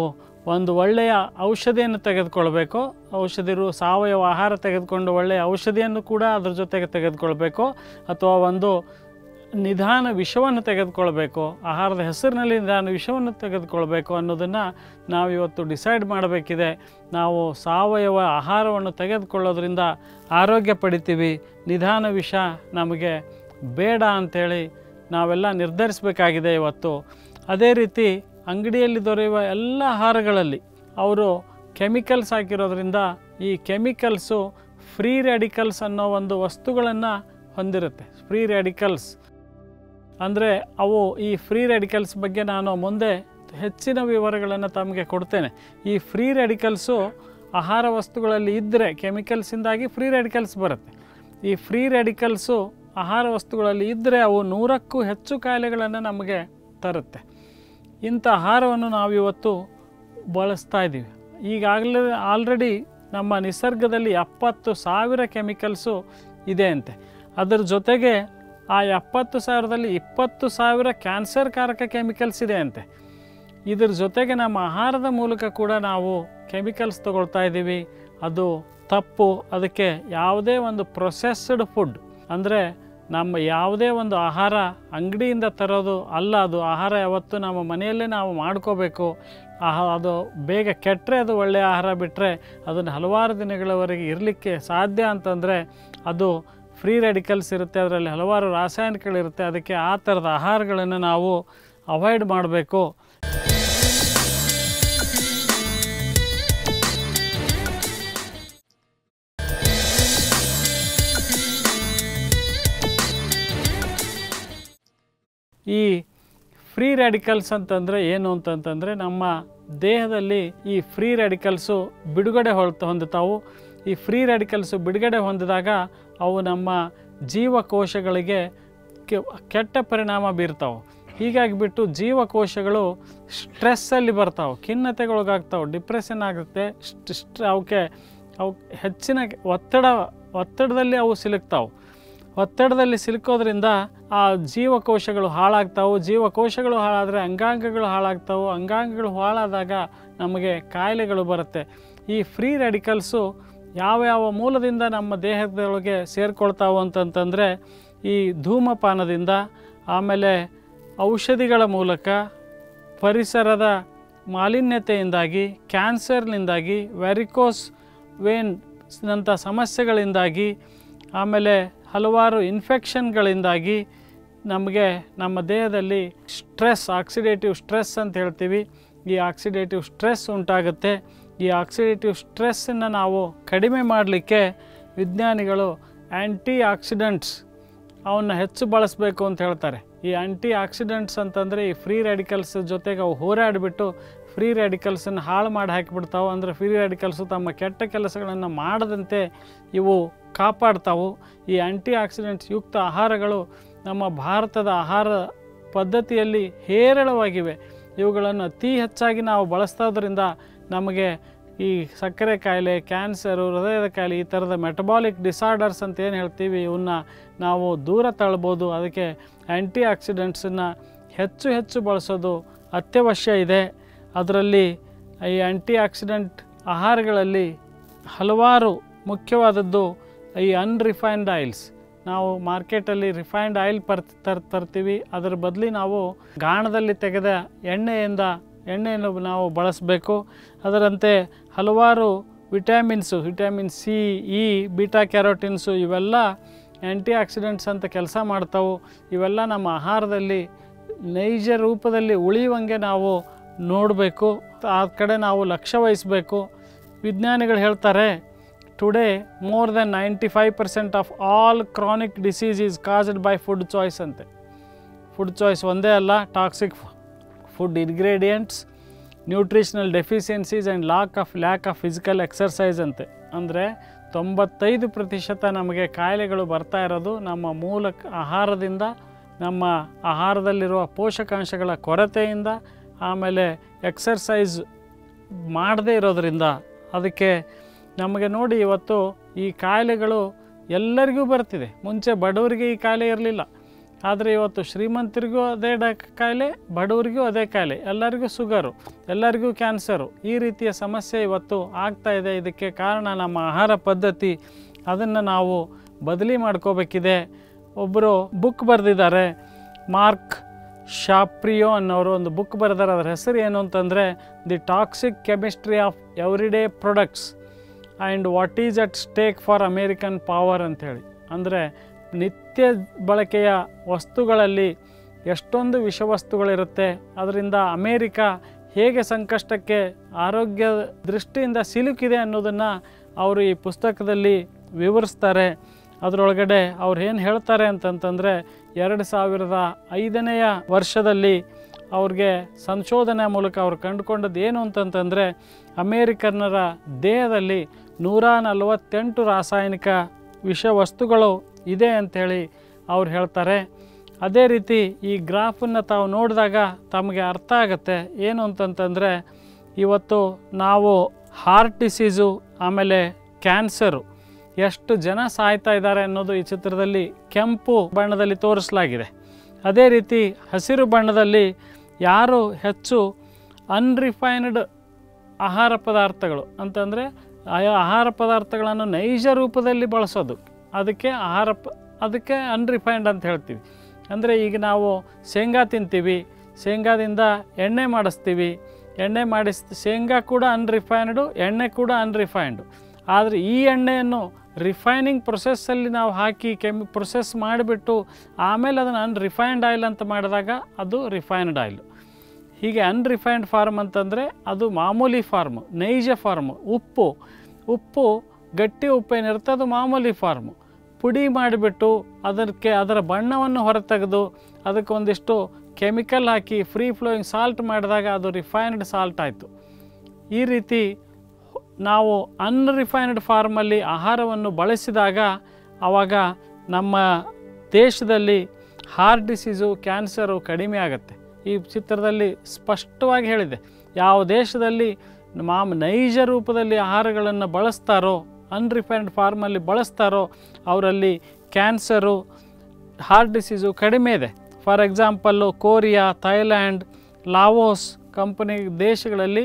ಒಂದು ಒಳ್ಳೆಯ ಔಷಧಿಯನ್ನು ತೆಗೆದುಕೊಳ್ಬೇಕು, ಔಷಧಿ ರು ಸಾವಯವ ಆಹಾರ ತೆಗೆದುಕೊಂಡು ಒಳ್ಳೆಯ ಔಷಧಿಯನ್ನು ಕೂಡ ಅದ್ರ ಜೊತೆಗೆ ತೆಗೆದುಕೊಳ್ಬೇಕು, ಅಥವಾ ಒಂದು ನಿಧಾನ ವಿಷವನ್ನು ತೆಗೆದುಕೊಳ್ಬೇಕು, ಆಹಾರದ ಹೆಸರಿನಲ್ಲಿ ನಿಧಾನ ವಿಷವನ್ನು ತೆಗೆದುಕೊಳ್ಬೇಕು ಅನ್ನೋದನ್ನು ನಾವು ಇವತ್ತು ಡಿಸೈಡ್ ಮಾಡಬೇಕಿದೆ. ನಾವು ಸಾವಯವ ಆಹಾರವನ್ನು ತೆಗೆದುಕೊಳ್ಳೋದ್ರಿಂದ ಆರೋಗ್ಯ ಪಡಿತೀವಿ, ನಿಧಾನ ವಿಷ ನಮಗೆ ಬೇಡ ಅಂಥೇಳಿ ನಾವೆಲ್ಲ ನಿರ್ಧರಿಸಬೇಕಾಗಿದೆ ಇವತ್ತು. ಅದೇ ರೀತಿ ಅಂಗಡಿಯಲ್ಲಿ ದೊರೆಯುವ ಎಲ್ಲ ಆಹಾರಗಳಲ್ಲಿ ಅವರು ಕೆಮಿಕಲ್ಸ್ ಹಾಕಿರೋದ್ರಿಂದ ಈ ಕೆಮಿಕಲ್ಸು ಫ್ರೀ ರ್ಯಾಡಿಕಲ್ಸ್ ಅನ್ನೋ ಒಂದು ವಸ್ತುಗಳನ್ನು ಹೊಂದಿರುತ್ತೆ. ಫ್ರೀ ರ್ಯಾಡಿಕಲ್ಸ್ ಅಂದರೆ ಅವು ಈ ಫ್ರೀ ರ್ಯಾಡಿಕಲ್ಸ್ ಬಗ್ಗೆ ನಾನು ಮುಂದೆ ಹೆಚ್ಚಿನ ವಿವರಗಳನ್ನು ತಮಗೆ ಕೊಡ್ತೇನೆ. ಈ ಫ್ರೀ ರ್ಯಾಡಿಕಲ್ಸು ಆಹಾರ ವಸ್ತುಗಳಲ್ಲಿ ಇದ್ದರೆ ಕೆಮಿಕಲ್ಸಿಂದಾಗಿ ಫ್ರೀ ರ್ಯಾಡಿಕಲ್ಸ್ ಬರುತ್ತೆ. ಈ ಫ್ರೀ ರ್ಯಾಡಿಕಲ್ಸು ಆಹಾರ ವಸ್ತುಗಳಲ್ಲಿ ಇದ್ದರೆ ಅವು ನೂರಕ್ಕೂ ಹೆಚ್ಚು ಕಾಯಿಲೆಗಳನ್ನು ನಮಗೆ ತರುತ್ತೆ. ಇಂಥ ಆಹಾರವನ್ನು ನಾವು ಇವತ್ತು ಬಳಸ್ತಾ ಇದ್ದೀವಿ. ಈಗಾಗಲೇ ಆಲ್ರೆಡಿ ನಮ್ಮ ನಿಸರ್ಗದಲ್ಲಿ ಎಪ್ಪತ್ತು ಸಾವಿರ ಕೆಮಿಕಲ್ಸು ಇದೆ ಅಂತೆ. ಅದರ ಜೊತೆಗೆ ಆ ಎಪ್ಪತ್ತು ಸಾವಿರದಲ್ಲಿ ಇಪ್ಪತ್ತು ಸಾವಿರ ಕ್ಯಾನ್ಸರ್ ಕಾರಕ ಕೆಮಿಕಲ್ಸ್ ಇದೆ ಅಂತೆ. ಇದ್ರ ಜೊತೆಗೆ ನಮ್ಮ ಆಹಾರದ ಮೂಲಕ ಕೂಡ ನಾವು ಕೆಮಿಕಲ್ಸ್ ತಗೊಳ್ತಾ ಇದ್ದೀವಿ. ಅದು ತಪ್ಪು. ಅದಕ್ಕೆ ಯಾವುದೇ ಒಂದು ಪ್ರೊಸೆಸ್ಡ್ ಫುಡ್ ಅಂದರೆ ನಮ್ಮ ಯಾವುದೇ ಒಂದು ಆಹಾರ ಅಂಗಡಿಯಿಂದ ತರೋದು ಅಲ್ಲ. ಅದು ಆಹಾರ ಯಾವತ್ತು ನಮ್ಮ ಮನೆಯಲ್ಲೇ ನಾವು ಮಾಡ್ಕೋಬೇಕು. ಆಹಾ ಅದು ಬೇಗ ಕೆಟ್ಟರೆ ಅದು ಒಳ್ಳೆಯ ಆಹಾರ, ಬಿಟ್ಟರೆ ಅದನ್ನು ಹಲವಾರು ದಿನಗಳವರೆಗೆ ಇರಲಿಕ್ಕೆ ಸಾಧ್ಯ ಅಂತಂದರೆ ಅದು ಫ್ರೀ ರ್ಯಾಡಿಕಲ್ಸ್ ಇರುತ್ತೆ, ಅದರಲ್ಲಿ ಹಲವಾರು ರಾಸಾಯನಿಕಗಳಿರುತ್ತೆ. ಅದಕ್ಕೆ ಆ ಥರದ ಆಹಾರಗಳನ್ನು ನಾವು ಅವಾಯ್ಡ್ ಮಾಡಬೇಕು. ಈ ಫ್ರೀ ರ್ಯಾಡಿಕಲ್ಸ್ ಅಂತಂದರೆ ಏನು ಅಂತಂತಂದರೆ ನಮ್ಮ ದೇಹದಲ್ಲಿ ಈ ಫ್ರೀ ರ್ಯಾಡಿಕಲ್ಸು ಬಿಡುಗಡೆ ಹೊಳ್ತ ಹೊಂದುತ್ತಾವು. ಈ ಫ್ರೀ ರ್ಯಾಡಿಕಲ್ಸು ಬಿಡುಗಡೆ ಹೊಂದಿದಾಗ ಅವು ನಮ್ಮ ಜೀವಕೋಶಗಳಿಗೆ ಕೆಟ್ಟ ಪರಿಣಾಮ ಬೀರ್ತಾವೆ. ಹೀಗಾಗಿಬಿಟ್ಟು ಜೀವಕೋಶಗಳು ಸ್ಟ್ರೆಸ್ಸಲ್ಲಿ ಬರ್ತಾವೆ, ಖಿನ್ನತೆಗೊಳಗಾಗ್ತಾವೆ, ಡಿಪ್ರೆಷನ್ ಆಗುತ್ತೆ. ಸ್ಟ್ರ ಅವಕ್ಕೆ ಅವು ಹೆಚ್ಚಿನ ಒತ್ತಡ ಒತ್ತಡದಲ್ಲಿ ಅವು ಸಿಲುಕ್ತಾವೆ. ಒತ್ತಡದಲ್ಲಿ ಸಿಲುಕೋದ್ರಿಂದ ಆ ಜೀವಕೋಶಗಳು ಹಾಳಾಗ್ತಾವೆ. ಜೀವಕೋಶಗಳು ಹಾಳಾದರೆ ಅಂಗಾಂಗಗಳು ಹಾಳಾಗ್ತಾವೆ. ಅಂಗಾಂಗಗಳು ಹಾಳಾದಾಗ ನಮಗೆ ಕಾಯಿಲೆಗಳು ಬರುತ್ತೆ. ಈ ಫ್ರೀ ರ್ಯಾಡಿಕಲ್ಸು ಯಾವ ಯಾವ ಮೂಲದಿಂದ ನಮ್ಮ ದೇಹದೊಳಗೆ ಸೇರಿಕೊಳ್ತಾವೆ ಅಂತಂತಂದರೆ ಈ ಧೂಮಪಾನದಿಂದ, ಆಮೇಲೆ ಔಷಧಿಗಳ ಮೂಲಕ, ಪರಿಸರದ ಮಾಲಿನ್ಯತೆಯಿಂದಾಗಿ, ಕ್ಯಾನ್ಸರ್ನಿಂದಾಗಿ, ವ್ಯಾರಿಕೋಸ್ ವೇನ್ನಂಥ ಸಮಸ್ಯೆಗಳಿಂದಾಗಿ, ಆಮೇಲೆ ಹಲವಾರು ಇನ್ಫೆಕ್ಷನ್ಗಳಿಂದಾಗಿ ನಮಗೆ ನಮ್ಮ ದೇಹದಲ್ಲಿ ಸ್ಟ್ರೆಸ್, ಆಕ್ಸಿಡೇಟಿವ್ ಸ್ಟ್ರೆಸ್ ಅಂತ ಹೇಳ್ತೀವಿ. ಈ ಆಕ್ಸಿಡೇಟಿವ್ ಸ್ಟ್ರೆಸ್ ಉಂಟಾಗುತ್ತೆ. ಈ ಆಕ್ಸಿಡೇಟಿವ್ ಸ್ಟ್ರೆಸ್ಸನ್ನು ನಾವು ಕಡಿಮೆ ಮಾಡಲಿಕ್ಕೆ ವಿಜ್ಞಾನಿಗಳು ಆ್ಯಂಟಿ ಆಕ್ಸಿಡೆಂಟ್ಸ್ ಅವನ್ನ ಹೆಚ್ಚು ಬಳಸಬೇಕು ಅಂತ ಹೇಳ್ತಾರೆ. ಈ ಆ್ಯಂಟಿ ಆಕ್ಸಿಡೆಂಟ್ಸ್ ಅಂತಂದರೆ ಈ ಫ್ರೀ ರ್ಯಾಡಿಕಲ್ಸ್ ಜೊತೆಗೆ ಅವು ಹೋರಾಡಿಬಿಟ್ಟು ಫ್ರೀ ರ್ಯಾಡಿಕಲ್ಸನ್ನು ಹಾಳು ಮಾಡಿ ಹಾಕಿಬಿಡ್ತಾವೆ. ಅಂದರೆ ಫ್ರೀ ರ್ಯಾಡಿಕಲ್ಸು ತಮ್ಮ ಕೆಟ್ಟ ಕೆಲಸಗಳನ್ನು ಮಾಡದಂತೆ ಇವು ಕಾಪಾಡ್ತಾವು. ಈ ಆ್ಯಂಟಿ ಆಕ್ಸಿಡೆಂಟ್ಸ್ ಯುಕ್ತ ಆಹಾರಗಳು ನಮ್ಮ ಭಾರತದ ಆಹಾರ ಪದ್ಧತಿಯಲ್ಲಿ ಹೇರಳವಾಗಿವೆ. ಇವುಗಳನ್ನು ಅತಿ ಹೆಚ್ಚಾಗಿ ನಾವು ಬಳಸೋದ್ರಿಂದ ನಮಗೆ ಈ ಸಕ್ಕರೆ ಕಾಯಿಲೆ, ಕ್ಯಾನ್ಸರು, ಹೃದಯದ ಕಾಯಿಲೆ, ಈ ಥರದ ಮೆಟಬಾಲಿಕ್ ಡಿಸಾರ್ಡರ್ಸ್ ಅಂತ ಏನು ಹೇಳ್ತೀವಿ, ಇವನ್ನ ನಾವು ದೂರ ತಳ್ಬೋದು. ಅದಕ್ಕೆ ಆ್ಯಂಟಿ ಆಕ್ಸಿಡೆಂಟ್ಸನ್ನು ಹೆಚ್ಚು ಹೆಚ್ಚು ಬಳಸೋದು ಅತ್ಯವಶ್ಯ ಇದೆ. ಅದರಲ್ಲಿ ಈ ಆ್ಯಂಟಿ ಆಕ್ಸಿಡೆಂಟ್ ಆಹಾರಗಳಲ್ಲಿ ಹಲವಾರು ಮುಖ್ಯವಾದದ್ದು ಈ ಅನ್ರಿಫೈನ್ಡ್ ಆಯಿಲ್ಸ್. ನಾವು ಮಾರ್ಕೆಟಲ್ಲಿ ರಿಫೈನ್ಡ್ ಆಯಿಲ್ ಪರ್ ತರ್ ತರ್ತೀವಿ. ಅದರ ಬದಲಿ ನಾವು ಗಾಣದಲ್ಲಿ ತೆಗೆದ ಎಣ್ಣೆಯಿಂದ ಎಣ್ಣೆಯನ್ನು ನಾವು ಬಳಸಬೇಕು. ಅದರಂತೆ ಹಲವಾರು vitamins, vitamin C, E, beta carotenes ಇವೆಲ್ಲ ಆ್ಯಂಟಿ ಆಕ್ಸಿಡೆಂಟ್ಸ್ ಅಂತ ಕೆಲಸ ಮಾಡ್ತಾವೆ. ಇವೆಲ್ಲ ನಮ್ಮ ಆಹಾರದಲ್ಲಿ ನೈಜ ರೂಪದಲ್ಲಿ ಉಳಿಯುವಂಗೆ ನಾವು ನೋಡಬೇಕು. ಆ ಕಡೆ ನಾವು ಲಕ್ಷ್ಯ ವಹಿಸಬೇಕು. ವಿಜ್ಞಾನಿಗಳು ಹೇಳ್ತಾರೆ, today more than ninety five percent of all chronic disease is caused by food choice ಅಂತೆ. ಫುಡ್ ಚಾಯ್ಸ್ ಒಂದೇ ಅಲ್ಲ, toxic food ingredients, nutritional deficiencies and lock of lack of physical exercise ಅಂತೆ. ಅಂದರೆ ತೊಂಬತ್ತೈದು ಪ್ರತಿಶತ ನಮಗೆ ಕಾಯಿಲೆಗಳು ಬರ್ತಾ ಇರೋದು ನಮ್ಮ ಮೂಲ ಆಹಾರದಿಂದ, ನಮ್ಮ ಆಹಾರದಲ್ಲಿರುವ ಪೋಷಕಾಂಶಗಳ ಕೊರತೆಯಿಂದ, ಆಮೇಲೆ ಎಕ್ಸರ್ಸೈಸ್ ಮಾಡದೇ ಇರೋದರಿಂದ. ಅದಕ್ಕೆ ನಮಗೆ ನೋಡಿ ಇವತ್ತು ಈ ಕಾಯಿಲೆಗಳು ಎಲ್ಲರಿಗೂ ಬರ್ತಿದೆ. ಮುಂಚೆ ಬಡವರಿಗೆ ಈ ಕಾಯಿಲೆ ಇರಲಿಲ್ಲ. ಆದರೆ ಇವತ್ತು ಶ್ರೀಮಂತರಿಗೂ ಅದೇ ಡ ಕಾಯಿಲೆ, ಬಡವರಿಗೂ ಅದೇ ಕಾಯಿಲೆ, ಎಲ್ಲರಿಗೂ ಶುಗರು, ಎಲ್ಲರಿಗೂ ಕ್ಯಾನ್ಸರು, ಈ ರೀತಿಯ ಸಮಸ್ಯೆ ಇವತ್ತು ಆಗ್ತಾ ಇದೆ. ಇದಕ್ಕೆ ಕಾರಣ ನಮ್ಮ ಆಹಾರ ಪದ್ಧತಿ. ಅದನ್ನು ನಾವು ಬದಲಿ ಮಾಡ್ಕೋಬೇಕಿದೆ. ಒಬ್ಬರು ಬುಕ್ ಬರೆದಿದ್ದಾರೆ, ಮಾರ್ಕ್ ಶಾಪ್ರಿಯೋ ಅನ್ನೋರು ಒಂದು ಬುಕ್ ಬರೆದಾರೆ. ಅದರ ಹೆಸರು ಏನು ಅಂತಂದರೆ the toxic chemistry of everyday products and what is at stake for American power ಅಂಥೇಳಿ. ಅಂದರೆ ನಿತ್ಯ ಬಳಕೆಯ ವಸ್ತುಗಳಲ್ಲಿ ಎಷ್ಟೊಂದು ವಿಷವಸ್ತುಗಳಿರುತ್ತೆ, ಅದರಿಂದ ಅಮೇರಿಕ ಹೇಗೆ ಸಂಕಷ್ಟಕ್ಕೆ ಆರೋಗ್ಯ ದೃಷ್ಟಿಯಿಂದ ಸಿಲುಕಿದೆ ಅನ್ನೋದನ್ನು ಅವರು ಈ ಪುಸ್ತಕದಲ್ಲಿ ವಿವರಿಸ್ತಾರೆ. ಅದರೊಳಗಡೆ ಅವ್ರು ಏನು ಹೇಳ್ತಾರೆ ಅಂತಂತಂದರೆ, ಎರಡು ಸಾವಿರದ ಐದನೆಯ ವರ್ಷದಲ್ಲಿ ಅವ್ರಿಗೆ ಸಂಶೋಧನೆ ಮೂಲಕ ಅವ್ರು ಕಂಡುಕೊಂಡದ್ದು ಏನು ಅಂತಂತಂದರೆ, ಅಮೇರಿಕನ್ನರ ದೇಹದಲ್ಲಿ ನೂರ ನಲವತ್ತೆಂಟು ರಾಸಾಯನಿಕ ವಿಷವಸ್ತುಗಳು ಇದೆ ಅಂಥೇಳಿ ಅವ್ರು ಹೇಳ್ತಾರೆ. ಅದೇ ರೀತಿ ಈ ಗ್ರಾಫನ್ನು ತಾವು ನೋಡಿದಾಗ ತಮಗೆ ಅರ್ಥ ಆಗುತ್ತೆ ಏನು ಅಂತಂತಂದರೆ, ಇವತ್ತು ನಾವು ಹಾರ್ಟ್ ಡಿಸೀಸು ಆಮೇಲೆ ಕ್ಯಾನ್ಸರು ಎಷ್ಟು ಜನ ಸಾಯ್ತಾ ಇದ್ದಾರೆ ಅನ್ನೋದು ಈ ಚಿತ್ರದಲ್ಲಿ ಕೆಂಪು ಬಣ್ಣದಲ್ಲಿ ತೋರಿಸಲಾಗಿದೆ. ಅದೇ ರೀತಿ ಹಸಿರು ಬಣ್ಣದಲ್ಲಿ ಯಾರು ಹೆಚ್ಚು ಅನ್ರಿಫೈನ್ಡ್ ಆಹಾರ ಪದಾರ್ಥಗಳು ಅಂತಂದರೆ ಆಹಾರ ಪದಾರ್ಥಗಳನ್ನು ನೈಜ ರೂಪದಲ್ಲಿ ಬಳಸೋದು, ಅದಕ್ಕೆ ಆಹಾರ ಪ ಅದಕ್ಕೆ ಅನ್ರಿಫೈನ್ಡ್ ಅಂತ ಹೇಳ್ತೀವಿ. ಅಂದರೆ ಈಗ ನಾವು ಶೇಂಗಾ ತಿಂತೀವಿ, ಶೇಂಗಾದಿಂದ ಎಣ್ಣೆ ಮಾಡಿಸ್ತೀವಿ, ಎಣ್ಣೆ ಮಾಡಿಸ್ ಶೇಂಗಾ ಕೂಡ ಅನ್ರಿಫೈನ್ಡು, ಎಣ್ಣೆ ಕೂಡ ಅನ್ರಿಫೈನ್ಡು. ಆದರೆ ಈ ಎಣ್ಣೆಯನ್ನು ರಿಫೈನಿಂಗ್ ಪ್ರೊಸೆಸ್ಸಲ್ಲಿ ನಾವು ಹಾಕಿ ಕೆಮಿ ಪ್ರೊಸೆಸ್ ಮಾಡಿಬಿಟ್ಟು ಆಮೇಲೆ ಅದನ್ನು ಅನ್ರಿಫೈನ್ಡ್ ಆಯಿಲ್ ಅಂತ ಮಾಡಿದಾಗ ಅದು ರಿಫೈನ್ಡ್ ಆಯಿಲು. ಹೀಗೆ ಅನ್ರಿಫೈನ್ಡ್ ಫಾರ್ಮ್ ಅಂತಂದರೆ ಅದು ಮಾಮೂಲಿ ಫಾರ್ಮು, ನೈಜ ಫಾರ್ಮು. ಉಪ್ಪು ಉಪ್ಪು ಗಟ್ಟಿ ಉಪ್ಪೇನಿರುತ್ತೆ ಅದು ಮಾಮೂಲಿ ಫಾರ್ಮು. ಪುಡಿ ಮಾಡಿಬಿಟ್ಟು ಅದಕ್ಕೆ ಅದರ ಬಣ್ಣವನ್ನು ಹೊರತೆಗೆದು ಅದಕ್ಕೆ ಒಂದಿಷ್ಟು ಕೆಮಿಕಲ್ ಹಾಕಿ ಫ್ರೀ ಫ್ಲೋಯಿಂಗ್ ಸಾಲ್ಟ್ ಮಾಡಿದಾಗ ಅದು ರಿಫೈನ್ಡ್ ಸಾಲ್ಟ್ ಆಯಿತು. ಈ ರೀತಿ ನಾವು ಅನ್ರಿಫೈನ್ಡ್ ಫಾರ್ಮಲ್ಲಿ ಆಹಾರವನ್ನು ಬಳಸಿದಾಗ ಆವಾಗ ನಮ್ಮ ದೇಶದಲ್ಲಿ ಹಾರ್ಟ್ ಡಿಸೀಸು, ಕ್ಯಾನ್ಸರು ಕಡಿಮೆ ಆಗುತ್ತೆ. ಈ ಚಿತ್ರದಲ್ಲಿ ಸ್ಪಷ್ಟವಾಗಿ ಹೇಳಿದೆ, ಯಾವ ದೇಶದಲ್ಲಿ ಮಾಮ್ ನೈಜ ರೂಪದಲ್ಲಿ ಆಹಾರಗಳನ್ನು ಬಳಸ್ತಾರೋ, ಅನ್ರಿಫೈನ್ಡ್ ಫಾರ್ಮಲ್ಲಿ ಬಳಸ್ತಾರೋ ಅವರಲ್ಲಿ ಕ್ಯಾನ್ಸರು, ಹಾರ್ಟ್ ಡಿಸೀಸು ಕಡಿಮೆ ಇದೆ. For example Korea, Thailand, Laos company ದೇಶಗಳಲ್ಲಿ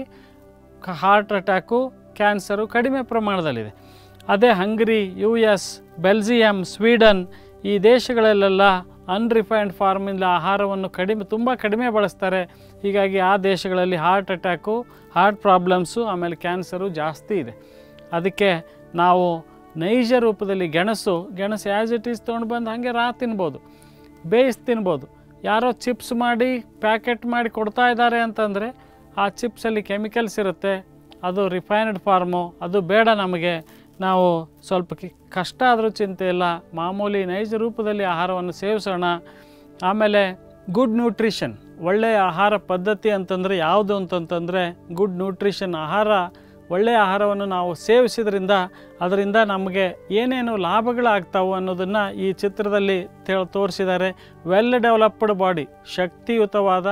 ಹಾರ್ಟ್ ಅಟ್ಯಾಕು, ಕ್ಯಾನ್ಸರು ಕಡಿಮೆ ಪ್ರಮಾಣದಲ್ಲಿದೆ. ಅದೇ Hungary, U S, Belgium, Sweden ಈ ದೇಶಗಳಲ್ಲೆಲ್ಲ ಅನ್ರಿಫೈನ್ಡ್ ಫಾರ್ಮಿಂದ ಆಹಾರವನ್ನು ಕಡಿಮೆ ತುಂಬ ಕಡಿಮೆ ಬಳಸ್ತಾರೆ. ಹೀಗಾಗಿ ಆ ದೇಶಗಳಲ್ಲಿ ಹಾರ್ಟ್ ಅಟ್ಯಾಕು, ಹಾರ್ಟ್ ಪ್ರಾಬ್ಲಮ್ಸು ಆಮೇಲೆ ಕ್ಯಾನ್ಸರು ಜಾಸ್ತಿ ಇದೆ. ಅದಕ್ಕೆ ನಾವು ನೈಜ ರೂಪದಲ್ಲಿ ಗೆಣಸು ಗೆಣಸು ಆ್ಯಸ್ ಇಟ್ ಈಸ್ ತೊಗೊಂಡು ಬಂದು ಹಾಗೆ ರಾ ತಿನ್ಬೋದು, ಬೇಯಿಸಿ ತಿನ್ಬೋದು. ಯಾರೋ ಚಿಪ್ಸ್ ಮಾಡಿ ಪ್ಯಾಕೆಟ್ ಮಾಡಿ ಕೊಡ್ತಾ ಇದ್ದಾರೆ ಅಂತಂದರೆ ಆ ಚಿಪ್ಸಲ್ಲಿ ಕೆಮಿಕಲ್ಸ್ ಇರುತ್ತೆ, ಅದು ರಿಫೈನ್ಡ್ ಫಾರ್ಮು, ಅದು ಬೇಡ ನಮಗೆ. ನಾವು ಸ್ವಲ್ಪ ಕಷ್ಟ ಆದರೂ ಚಿಂತೆ ಇಲ್ಲ, ಮಾಮೂಲಿ ನೈಜ ರೂಪದಲ್ಲಿ ಆಹಾರವನ್ನು ಸೇವಿಸೋಣ. ಆಮೇಲೆ ಗುಡ್ ನ್ಯೂಟ್ರಿಷನ್, ಒಳ್ಳೆಯ ಆಹಾರ ಪದ್ಧತಿ ಅಂತಂದರೆ ಯಾವುದು ಅಂತಂತಂದರೆ ಗುಡ್ ನ್ಯೂಟ್ರಿಷನ್. ಆಹಾರ ಒಳ್ಳೆಯ ಆಹಾರವನ್ನು ನಾವು ಸೇವಿಸಿದ್ರಿಂದ ಅದರಿಂದ ನಮಗೆ ಏನೇನು ಲಾಭಗಳಾಗ್ತಾವೆ ಅನ್ನೋದನ್ನು ಈ ಚಿತ್ರದಲ್ಲಿ ತೇ ತೋರಿಸಿದ್ದಾರೆ. ವೆಲ್ ಡೆವಲಪ್ಡ್ ಬಾಡಿ, ಶಕ್ತಿಯುತವಾದ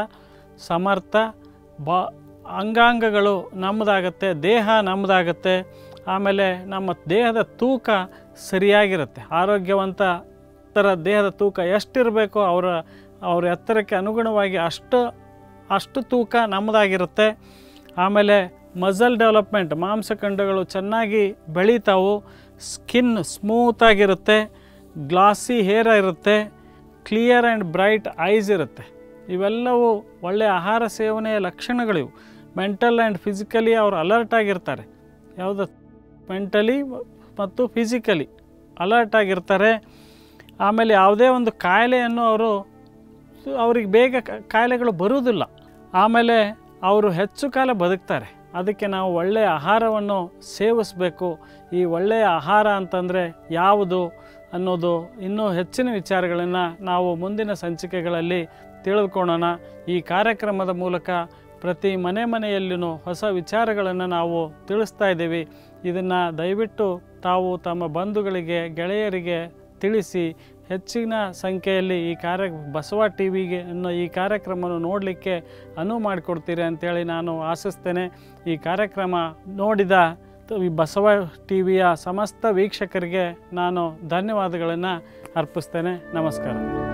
ಸಮರ್ಥ ಬಾ ಅಂಗಾಂಗಗಳು ನಮ್ಮದಾಗತ್ತೆ, ದೇಹ ನಮ್ಮದಾಗತ್ತೆ. ಆಮೇಲೆ ನಮ್ಮ ದೇಹದ ತೂಕ ಸರಿಯಾಗಿರುತ್ತೆ. ಆರೋಗ್ಯವಂತ ಥರ ದೇಹದ ತೂಕ ಎಷ್ಟಿರಬೇಕೋ ಅವರ ಅವ್ರ ಎತ್ತರಕ್ಕೆ ಅನುಗುಣವಾಗಿ ಅಷ್ಟು ಅಷ್ಟು ತೂಕ ನಮ್ಮದಾಗಿರುತ್ತೆ. ಆಮೇಲೆ ಮಸಲ್ ಡೆವಲಪ್ಮೆಂಟ್, ಮಾಂಸಖಂಡಗಳು ಚೆನ್ನಾಗಿ ಬೆಳೀತಾವು. ಸ್ಕಿನ್ ಸ್ಮೂತಾಗಿರುತ್ತೆ, ಗ್ಲಾಸಿ ಹೇರ್ ಇರುತ್ತೆ, ಕ್ಲಿಯರ್ ಆ್ಯಂಡ್ ಬ್ರೈಟ್ ಐಸ್ ಇರುತ್ತೆ. ಇವೆಲ್ಲವೂ ಒಳ್ಳೆಯ ಆಹಾರ ಸೇವನೆಯ ಲಕ್ಷಣಗಳಿವು. ಮೆಂಟಲ್ ಆ್ಯಂಡ್ ಫಿಸಿಕಲಿ ಅವರು ಅಲರ್ಟ್ ಆಗಿರ್ತಾರೆ. ಯಾವುದು ಮೆಂಟಲಿ ಮತ್ತು ಫಿಸಿಕಲಿ ಅಲರ್ಟ್ ಆಗಿರ್ತಾರೆ. ಆಮೇಲೆ ಯಾವುದೇ ಒಂದು ಕಾಯಿಲೆಯನ್ನು ಅವರು ಅವ್ರಿಗೆ ಬೇಗ ಕಾಯಿಲೆಗಳು ಬರುವುದಿಲ್ಲ. ಆಮೇಲೆ ಅವರು ಹೆಚ್ಚು ಕಾಲ ಬದುಕ್ತಾರೆ. ಅದಕ್ಕೆ ನಾವು ಒಳ್ಳೆಯ ಆಹಾರವನ್ನು ಸೇವಿಸಬೇಕು. ಈ ಒಳ್ಳೆಯ ಆಹಾರ ಅಂತಂದರೆ ಯಾವುದು ಅನ್ನೋದು ಇನ್ನೂ ಹೆಚ್ಚಿನ ವಿಚಾರಗಳನ್ನು ನಾವು ಮುಂದಿನ ಸಂಚಿಕೆಗಳಲ್ಲಿ ತಿಳಿದುಕೊಳ್ಳೋಣ. ಈ ಕಾರ್ಯಕ್ರಮದ ಮೂಲಕ ಪ್ರತಿ ಮನೆ ಮನೆಯಲ್ಲಿಯೂ ಹೊಸ ವಿಚಾರಗಳನ್ನು ನಾವು ತಿಳಿಸ್ತಾ ಇದ್ದೀವಿ. ಇದನ್ನು ದಯವಿಟ್ಟು ತಾವು ತಮ್ಮ ಬಂಧುಗಳಿಗೆ, ಗೆಳೆಯರಿಗೆ ತಿಳಿಸಿ ಹೆಚ್ಚಿನ ಸಂಖ್ಯೆಯಲ್ಲಿ ಈ ಕಾರ್ಯ ಬಸವ ಟಿ ವಿಗೆ ಅನ್ನೋ ಈ ಕಾರ್ಯಕ್ರಮವನ್ನು ನೋಡಲಿಕ್ಕೆ ಅನುವು ಮಾಡಿಕೊಡ್ತೀರಿ ಅಂತೇಳಿ ನಾನು ಆಶಿಸ್ತೇನೆ. ಈ ಕಾರ್ಯಕ್ರಮ ನೋಡಿದ ಈ ಬಸವ ಟಿ ವಿಯ ಸಮಸ್ತ ವೀಕ್ಷಕರಿಗೆ ನಾನು ಧನ್ಯವಾದಗಳನ್ನು ಅರ್ಪಿಸ್ತೇನೆ. ನಮಸ್ಕಾರ.